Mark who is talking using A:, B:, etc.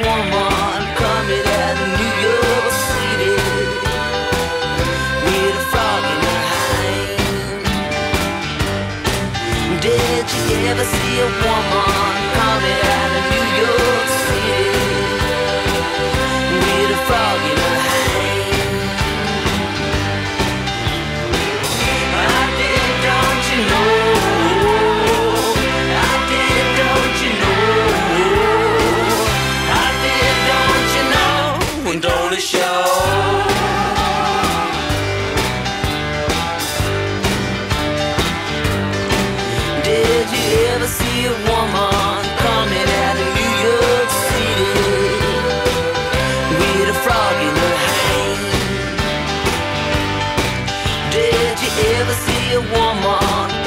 A: woman coming out of New York City with a frog in her hand? Did you ever see a woman coming out of New York City with a frog in her hand? I did, don't you know? I did, don't you know? I did, don't you know? And don't it show? Did you ever see a woman coming out of New York City with a frog in her hand? Did you ever see a woman